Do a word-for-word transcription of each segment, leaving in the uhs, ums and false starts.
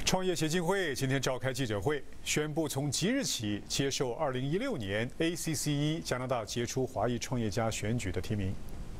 创业协进会今天召开记者会，宣布从即日起接受二零一六年 A C C E 加拿大杰出华裔创业家选举的提名。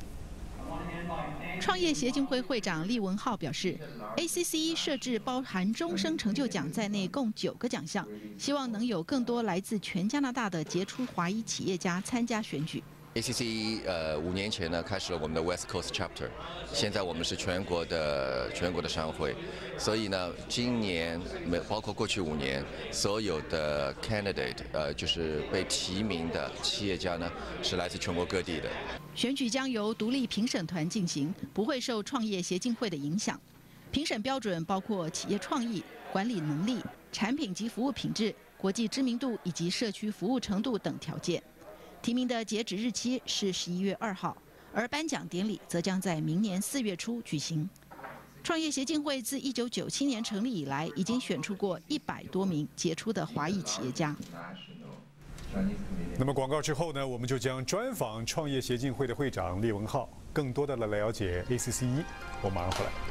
创业协进会会长厉文浩表示 ，A C C E 设置包含终生成就奖在内共九个奖项，希望能有更多来自全加拿大的杰出华裔企业家参加选举。 A C C E 呃五年前呢开始了我们的 West Coast Chapter， 现在我们是全国的全国的商会，所以呢今年没包括过去五年所有的 candidate 呃就是被提名的企业家呢是来自全国各地的。 选举将由独立评审团进行，不会受创业协进会的影响。评审标准包括企业创意、管理能力、产品及服务品质、国际知名度以及社区服务程度等条件。 提名的截止日期是十一月二号，而颁奖典礼则将在明年四月初举行。创业协进会自一九九七年成立以来，已经选出过一百多名杰出的华裔企业家。 那么广告之后呢，我们就将专访创业协进会的会长厉文浩，更多的来了解 A C C E。我马上回来。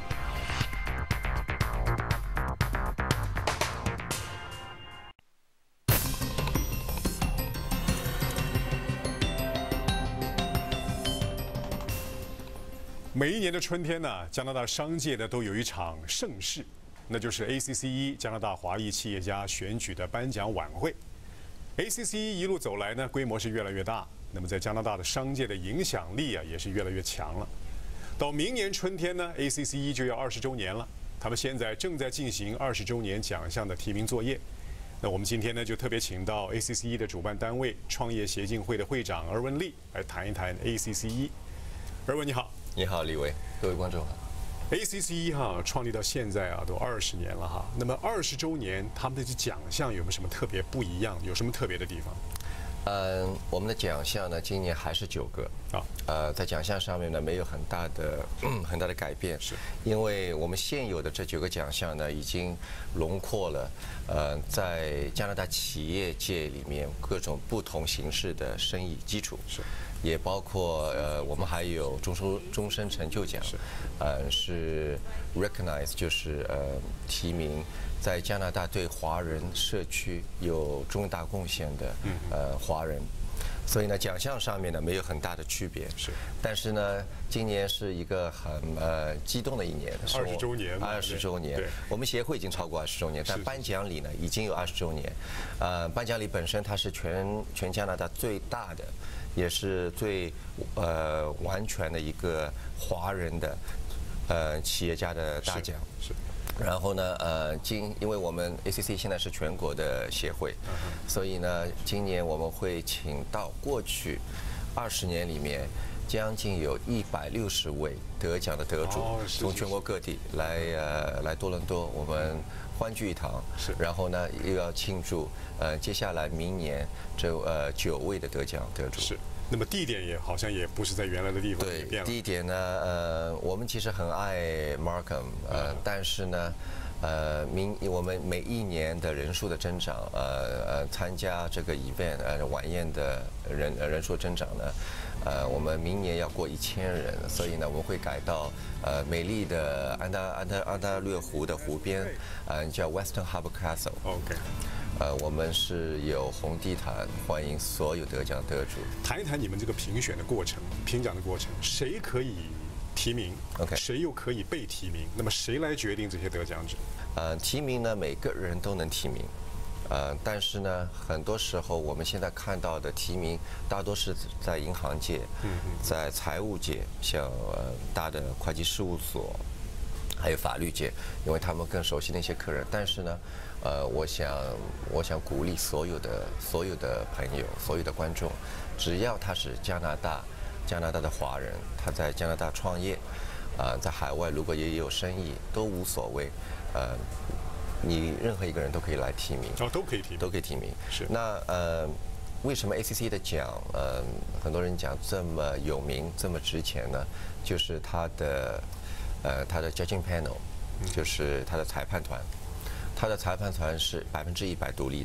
每一年的春天呢，加拿大商界呢都有一场盛事，那就是 A C C E 加拿大华裔企业家选举的颁奖晚会。A C C E 一路走来呢，规模是越来越大，那么在加拿大的商界的影响力啊，也是越来越强了。到明年春天呢 ，A C C E 就要二十周年了，他们现在正在进行二十周年奖项的提名作业。那我们今天呢，就特别请到 A C C E 的主办单位创业协进会的会长 Irwin Li 来谈一谈 A C C E。Irwin 你好。 你好，李维，各位观众好。 A C C E 哈创立到现在啊，都二十年了哈。那么二十周年，他们的奖项有没有什么特别不一样？有什么特别的地方？ 嗯，我们的奖项呢，今年还是九个啊。呃，在奖项上面呢，没有很大的、嗯、很大的改变，是因为我们现有的这九个奖项呢，已经笼括了呃，在加拿大企业界里面各种不同形式的生意基础是。 也包括呃，我们还有终身终身成就奖，是，呃，是 recognize 就是呃提名在加拿大对华人社区有重大贡献的呃华人，所以呢奖项上面呢没有很大的区别，是，但是呢今年是一个很呃激动的一年， 二十周年， 二十周年，我们协会已经超过二十周年，但颁奖礼呢已经有二十周年，呃，颁奖礼本身它是全全加拿大最大的。 也是最呃完全的一个华人的呃企业家的大奖。是。然后呢，呃，今因为我们 A C C 现在是全国的协会，所以呢，今年我们会请到过去二十年里面将近有一百六十位得奖的得主，从全国各地来呃来多伦多，我们。 欢聚一堂，是，然后呢又要庆祝，呃，接下来明年这呃九位的得奖得主。是， 那么地点也好像也不是在原来的地方， 对，地点呢，呃，我们其实很爱 Markham， 呃，但是呢，呃，明我们每一年的人数的增长，呃呃，参加这个 event 呃晚宴的人人数增长呢。 呃，我们明年要过一千人，所以呢，我们会改到呃美丽的安大安大安大略湖的湖边，呃，叫 Western Harbour Castle。OK。呃，我们是有红地毯欢迎所有得奖得主。 谈一谈你们这个评选的过程，评奖的过程，谁可以提名 ？OK。谁又可以被提名？那么谁来决定这些得奖者？ 呃，提名呢，每个人都能提名。 呃，但是呢，很多时候我们现在看到的提名，大多是在银行界，在财务界，像呃大的会计事务所，还有法律界，因为他们更熟悉那些客人。但是呢，呃，我想，我想鼓励所有的所有的朋友，所有的观众，只要他是加拿大加拿大的华人，他在加拿大创业，啊、呃，在海外如果也有生意，都无所谓，呃。 你任何一个人都可以来提名， 哦，都可以提名， 都可以提名。 是。 那呃，为什么 A C C 的奖，呃，很多人讲这么有名、这么值钱呢？就是它的，呃，它的 judging panel， 就是它的裁判团，它的裁判团是百分之一百独立的。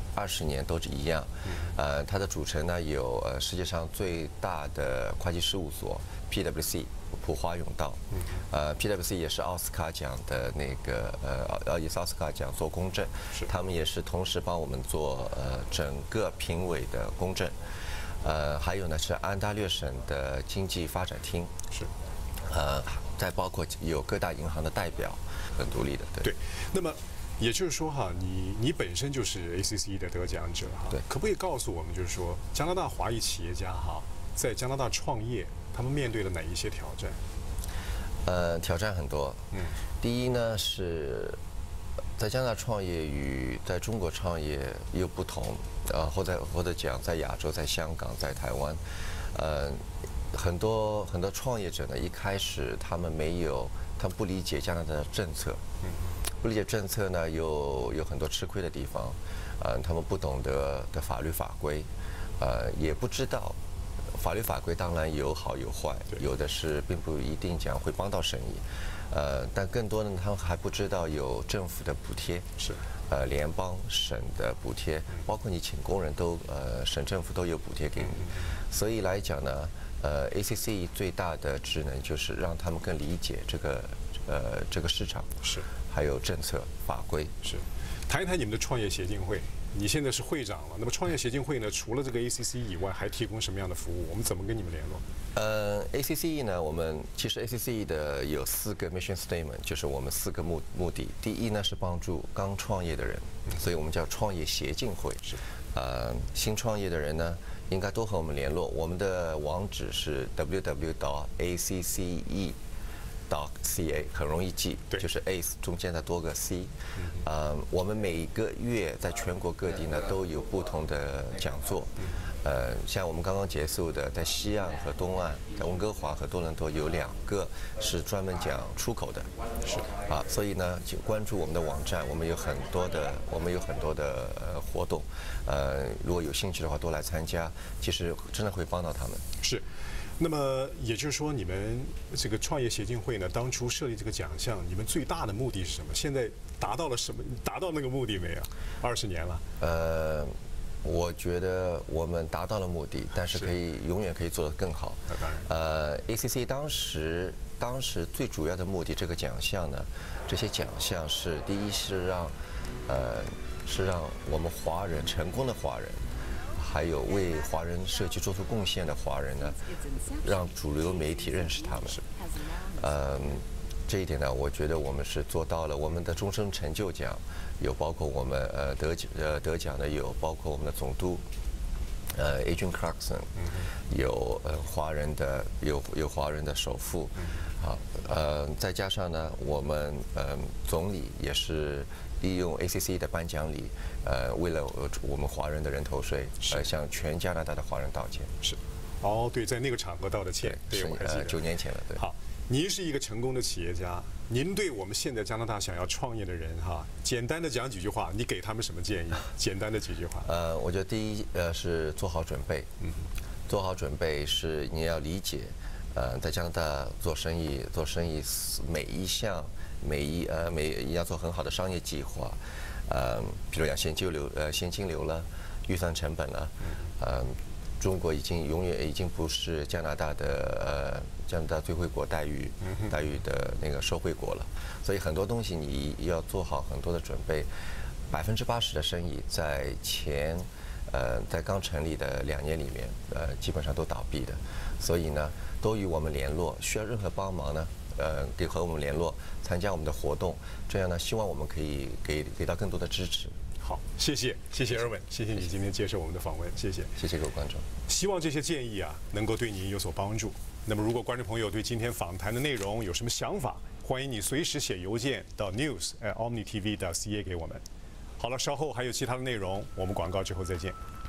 二十年都是一样。呃，它的组成呢有呃世界上最大的会计事务所 P W C 普华永道，呃 P W C 也是奥斯卡奖的那个呃呃也是奥斯卡奖做公证，他们也是同时帮我们做呃整个评委的公证。呃，还有呢是安大略省的经济发展厅， 是， 呃，再包括有各大银行的代表，很独立的，对。 对，那么也就是说哈，你你本身就是 A C C E 的得奖者哈， 对， 可不可以告诉我们，就是说加拿大华裔企业家哈，在加拿大创业，他们面对了哪一些挑战？ 呃，挑战很多， 嗯， 第一呢是。在加拿大创业与在中国创业又不同，呃，或者或者讲在亚洲、在香港、在台湾，呃，很多很多创业者呢，一开始他们没有，他们不理解加拿大的政策，不理解政策呢，有有很多吃亏的地方，呃，他们不懂得的法律法规，呃，也不知道。法律法规当然有好有坏，有的是并不一定讲会帮到生意，呃，但更多的他们还不知道有政府的补贴， 是， 呃，联邦、省的补贴，包括你请工人都，呃，省政府都有补贴给你，所以来讲呢，呃 ，A C C E 最大的职能就是让他们更理解这个，呃，这个市场是， 还有政策法规是，谈一谈你们的创业协进会。你现在是会长了，那么创业协进会呢？除了这个 A C C E 以外，还提供什么样的服务？我们怎么跟你们联络？ 呃 ，A C C E 呢，我们其实 A C C E 的有四个 mission statement， 就是我们四个目目的。第一呢是帮助刚创业的人，所以我们叫创业协进会。 是， 呃，新创业的人呢，应该多和我们联络。我们的网址是 w w w dot a c c e dot c a， 很容易记，就是 A C E 中间再多个 C。呃，我们每个月在全国各地呢都有不同的讲座。呃，像我们刚刚结束的，在西岸和东岸，在温哥华和多伦多有两个是专门讲出口的。是啊，所以呢，请关注我们的网站，我们有很多的，我们有很多的呃活动。呃，如果有兴趣的话，多来参加，其实真的会帮到他们。 是。那么也就是说，你们这个创业协进会呢，当初设立这个奖项，你们最大的目的是什么？现在达到了什么？达到那个目的没有？二十年了。 呃，我觉得我们达到了目的，但是可以永远可以做得更好。 当然。 呃 ，A C C 当时当时最主要的目的，这个奖项呢，这些奖项是第一是让，呃，是让我们华人成功的华人。还有为华人社区做出贡献的华人呢，让主流媒体认识他们。嗯，这一点呢，我觉得我们是做到了。我们的终身成就奖有包括我们呃得呃得奖的有包括我们的总督，呃 Adrian Clarkson， 有呃华人的有有华人的首富，好呃再加上呢我们呃总理也是。利用 A C C E 的颁奖礼，呃，为了我们华人的人头税，呃，向全加拿大的华人道歉。 是，哦，对，在那个场合道的歉，对，我还记得。 九年前了，对。 好，您是一个成功的企业家，您对我们现在加拿大想要创业的人哈，简单的讲几句话，你给他们什么建议？简单的几句话。 呃，我觉得第一，呃，是做好准备。嗯，做好准备是你要理解，呃，在加拿大做生意，做生意每一项。每一呃每要做很好的商业计划，呃，比如讲现金流呃现金流了，预算成本了，呃，中国已经永远已经不是加拿大的呃加拿大最惠国待遇待遇的那个受惠国了，所以很多东西你要做好很多的准备，百分之八十的生意在前呃在刚成立的两年里面呃基本上都倒闭的，所以呢都与我们联络，需要任何帮忙呢？呃，可以和我们联络，参加我们的活动，这样呢，希望我们可以给给到更多的支持。 好，谢谢，谢谢 Irwin， 谢谢你今天接受我们的访问，谢谢， 谢谢各位观众。 希望这些建议啊，能够对您有所帮助。那么，如果观众朋友对今天访谈的内容有什么想法，欢迎你随时写邮件到 news at omni t v dot c a 给我们。好了，稍后还有其他的内容，我们广告之后再见。